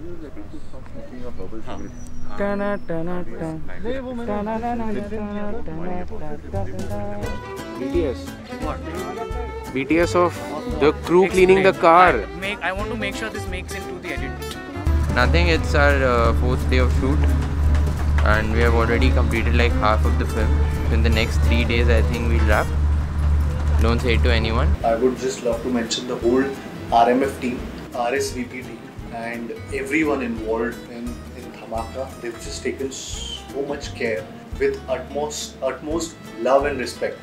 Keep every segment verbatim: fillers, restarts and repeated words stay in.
B T S. What? B T S of the crew cleaning the car. Make, I want to make sure this makes into the edit. Nothing, it's our uh, fourth day of shoot and we have already completed like half of the film. In the next three days I think we'll wrap. Don't say it to anyone. I would just love to mention the whole R M F team, R S V P team and everyone involved in, in Dhamaka. They've just taken so much care with utmost, utmost love and respect.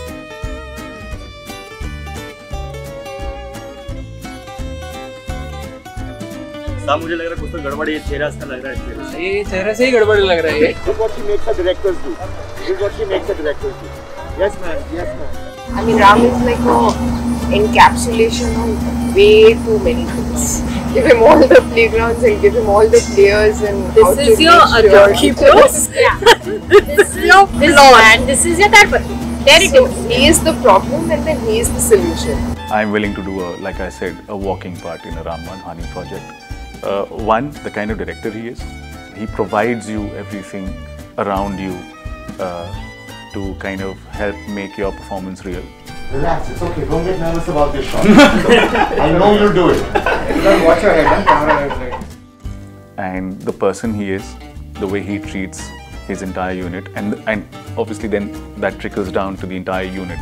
साहब मुझे लग रहा है कुछ तो गड़बड़ ये चेहरा इसका लग रहा है ये चेहरे से ही गड़बड़ लग रहा है This is what she makes her directors do. This is what she makes her directors do. Yes ma'am, yes ma'am. I mean Ram is like a encapsulation of way too many things. Give him all the playgrounds and give him all the players and this is your Adobe Plus. Yeah. This is your flaw and this is your Tarpati. There it so is. he is the problem and then he is the solution. I'm willing to do a, like I said, a walking part in a Ram Madhwani project. Uh, one, the kind of director he is, he provides you everything around you uh, to kind of help make your performance real. Relax, it's okay. Don't get nervous about this shot. I know you'll do it. Watch your head and camera. And the person he is, the way he treats his entire unit, and and obviously then that trickles down to the entire unit.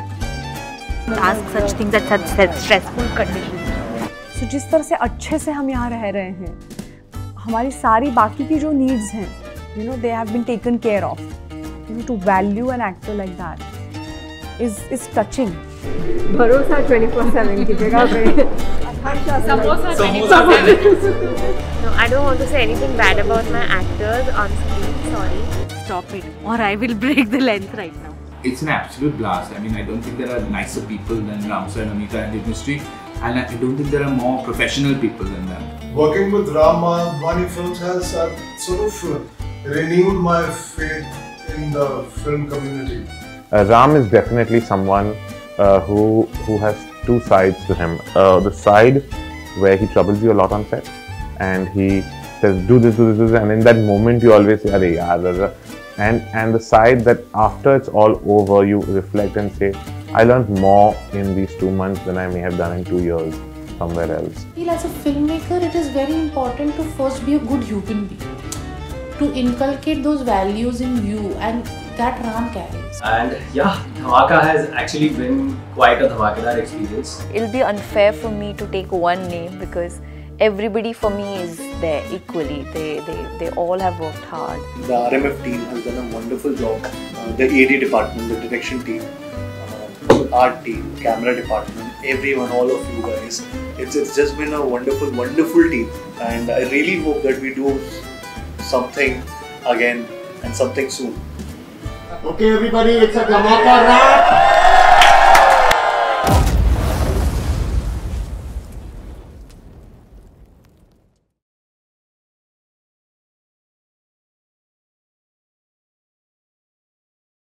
Ask such things at such stressful conditions. So जिस तरह से अच्छे से हम यहाँ रह रहे हैं, हमारी सारी बाकी की जो needs हैं, you know, they have been taken care of. You know, to value an actor like that is is touching. भरोसा twenty-four seven की जगह पे Samosa twenty-four seven. No, I don't want to say anything bad about my actors on screen. Sorry. Stop it, or I will break the length right now. It's an absolute blast. I mean, I don't think there are nicer people than Ramsar and Amita in the industry, and I don't think there are more professional people than them. Working with Ram Madhwani Films has uh, sort of renewed my faith in the film community. Uh, Ram is definitely someone uh, who who has two sides to him. Uh, the side where he troubles you a lot on set, and he says, "Do this, do this, do this," and in that moment you always say, "Arey yaar." And and the side that after it's all over, you reflect and say, I learned more in these two months than I may have done in two years somewhere else. I feel as a filmmaker, it is very important to first be a good human being, to inculcate those values in you, and that Ram carries. And yeah, Dhamaka has actually been quite a dhamakadar experience. It'll be unfair for me to take one name because everybody for me is there equally. They, they, they all have worked hard. The R M F team has done a wonderful job. Uh, the A D department, the direction team, uh, art team, camera department, everyone, all of you guys. It's, it's just been a wonderful, wonderful team. And I really hope that we do something again and something soon. Okay everybody, it's a Dhamaka wrap.